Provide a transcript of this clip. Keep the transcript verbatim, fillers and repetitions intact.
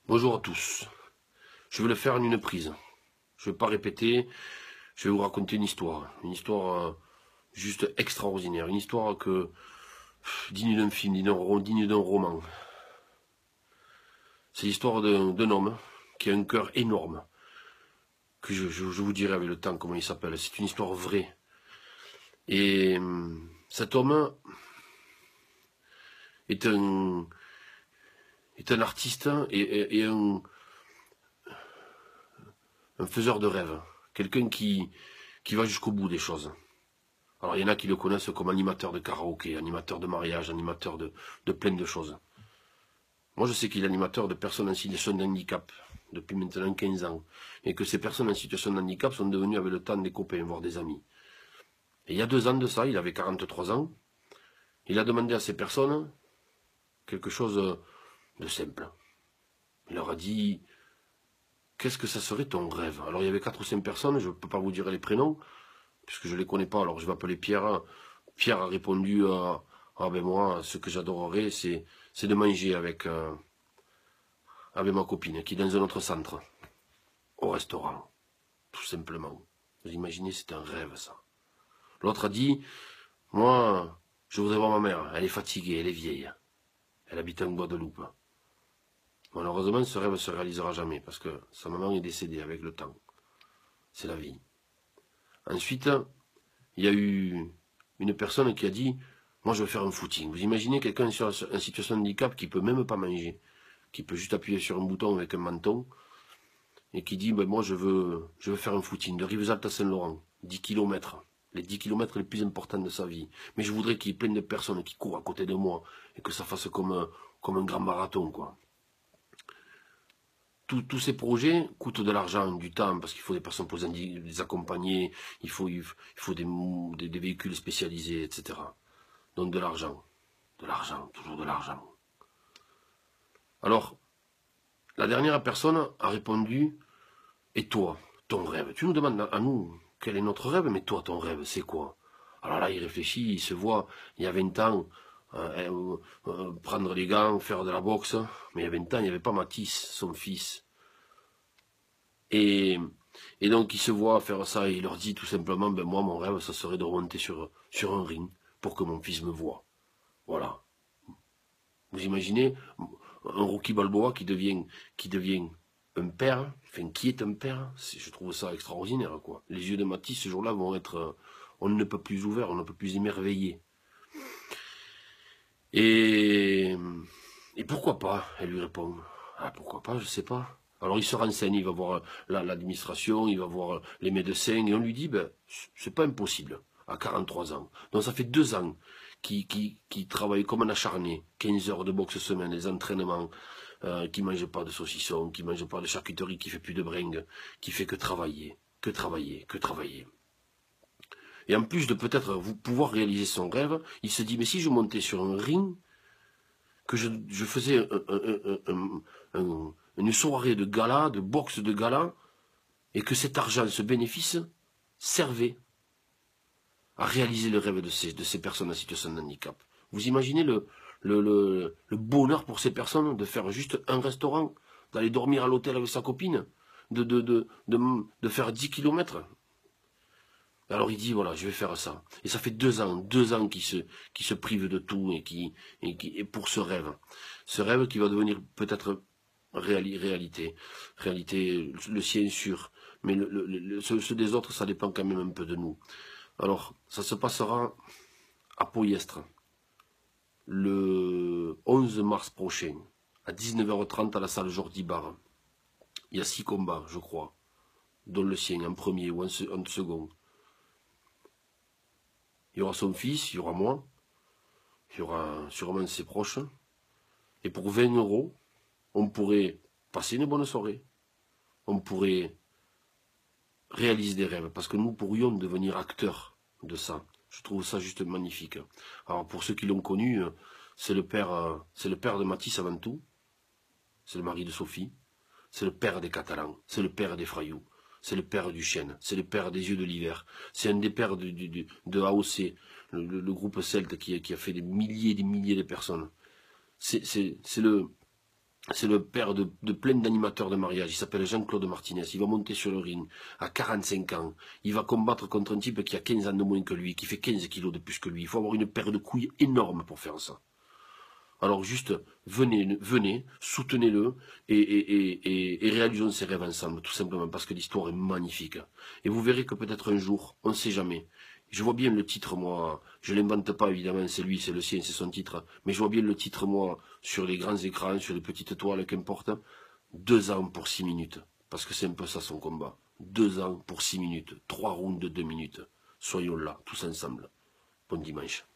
Bonjour à tous. Je vais le faire en une prise. Je ne vais pas répéter. Je vais vous raconter une histoire. Une histoire euh, juste extraordinaire. Une histoire que pff, digne d'un film, digne d'un digne d'un roman. C'est l'histoire d'un d'un homme qui a un cœur énorme. Que je, je- je vous dirai avec le temps comment il s'appelle. C'est une histoire vraie. Et hum, cet homme est un, est un artiste et, et- et un, un faiseur de rêves. Quelqu'un qui, qui va jusqu'au bout des choses. Alors il y en a qui le connaissent comme animateur de karaoké, animateur de mariage, animateur de, de plein de choses. Moi je sais qu'il est animateur de personnes en situation de handicap depuis maintenant quinze ans. Et que ces personnes en situation de handicap sont devenues avec le temps des copains, voire des amis. Et il y a deux ans de ça, il avait quarante-trois ans, il a demandé à ces personnes quelque chose de simple. Il leur a dit, qu'est-ce que ça serait ton rêve? Alors il y avait quatre ou cinq personnes, je ne peux pas vous dire les prénoms, puisque je ne les connais pas, alors je vais appeler Pierre. Pierre a répondu à, ah ben moi, ce que j'adorerais, c'est c'est de manger avec, euh, avec ma copine, qui est dans un autre centre, au restaurant, tout simplement. Vous imaginez, c'est un rêve, ça. L'autre a dit, moi, je voudrais voir ma mère, elle est fatiguée, elle est vieille. Elle habite en Guadeloupe. Malheureusement, ce rêve ne se réalisera jamais, parce que sa maman est décédée avec le temps. C'est la vie. Ensuite, il y a eu une personne qui a dit, moi je veux faire un footing. Vous imaginez quelqu'un en situation de handicap qui peut même pas manger, qui peut juste appuyer sur un bouton avec un menton, et qui dit, ben moi je veux, je veux faire un footing de Rivesaltes à Saint-Laurent, dix kilomètres, les dix kilomètres les plus importants de sa vie. Mais je voudrais qu'il y ait plein de personnes qui courent à côté de moi, et que ça fasse comme un, comme un grand marathon, quoi. Tous ces projets coûtent de l'argent, du temps, parce qu'il faut des personnes pour les accompagner, il faut, il faut des, des, des véhicules spécialisés, et cetera. Donc de l'argent, de l'argent, toujours de l'argent. Alors, la dernière personne a répondu, et toi, ton rêve? Tu nous demandes à nous quel est notre rêve, mais toi, ton rêve, c'est quoi? Alors là, il réfléchit, il se voit, il y a vingt ans, euh, euh, euh, prendre les gants, faire de la boxe, mais il y a vingt ans, il n'y avait pas Matisse, son fils. Et, et donc, il se voit faire ça, et il leur dit tout simplement, ben moi, mon rêve, ça serait de remonter sur, sur un ring, pour que mon fils me voie. Voilà. Vous imaginez un Rocky Balboa qui devient, qui devient un père, enfin qui est un père, je trouve ça extraordinaire, quoi. Les yeux de Matisse ce jour-là vont être, on ne peut plus ouvert, on ne peut plus émerveiller. Et, et pourquoi pas? Elle lui répond. Ah pourquoi pas, je sais pas. Alors il se renseigne, il va voir l'administration, il va voir les médecins, et on lui dit, ben, c'est pas impossible, à quarante-trois ans. Donc ça fait deux ans qu'il qui, qui travaille comme un acharné, quinze heures de boxe semaine, les entraînements, euh, qui ne mange pas de saucisson, qui ne mange pas de charcuterie, qui fait plus de bringue, qui fait que travailler, que travailler, que travailler. Et en plus de peut-être vous pouvoir réaliser son rêve, il se dit, mais si je montais sur un ring, que je, je faisais un, un, un, un, une soirée de gala, de boxe de gala, et que cet argent, ce bénéfice, servait à réaliser le rêve de ces, de ces personnes en situation de handicap. Vous imaginez le, le, le, le bonheur pour ces personnes de faire juste un restaurant, d'aller dormir à l'hôtel avec sa copine, de, de, de, de, de faire dix kilomètres. Alors il dit, voilà, je vais faire ça. Et ça fait deux ans, deux ans qu'il se, qu'il se prive de tout et qui, et qui, et pour ce rêve. Ce rêve qui va devenir peut-être réali, réalité. Réalité, le sien sûr. Mais le, le, le, ceux, ceux des autres, ça dépend quand même un peu de nous. Alors, ça se passera à Poyestre, le onze mars prochain, à dix-neuf heures trente à la salle Jordi Bar. Il y a six combats, je crois, dont le sien, en premier ou en, en second. Il y aura son fils, il y aura moi, il y aura sûrement ses proches. Et pour vingt euros, on pourrait passer une bonne soirée. On pourrait réaliser des rêves, parce que nous pourrions devenir acteurs de ça. Je trouve ça juste magnifique. Alors pour ceux qui l'ont connu, c'est le père, c'est le père de Matisse avant tout. C'est le mari de Sophie. C'est le père des Catalans. C'est le père des Frayou. C'est le père du Chêne. C'est le père des Yeux de l'Hiver. C'est un des pères de, de, de A O C, le, le, le groupe celte qui, qui a fait des milliers et des milliers de personnes. C'est le, C'est le père de, de plein d'animateurs de mariage. Il s'appelle Jean-Claude Martinez. Il va monter sur le ring à quarante-cinq ans. Il va combattre contre un type qui a quinze ans de moins que lui, qui fait quinze kilos de plus que lui. Il faut avoir une paire de couilles énorme pour faire ça. Alors juste, venez, venez, soutenez-le et, et, et, et, et réalisons ces rêves ensemble, tout simplement, parce que l'histoire est magnifique. Et vous verrez que peut-être un jour, on ne sait jamais. Je vois bien le titre, moi, je ne l'invente pas, évidemment, c'est lui, c'est le sien, c'est son titre, mais je vois bien le titre, moi, sur les grands écrans, sur les petites toiles, qu'importe, deux ans pour six minutes, parce que c'est un peu ça son combat. Deux ans pour six minutes, trois rounds de deux minutes. Soyons là, tous ensemble. Bon dimanche.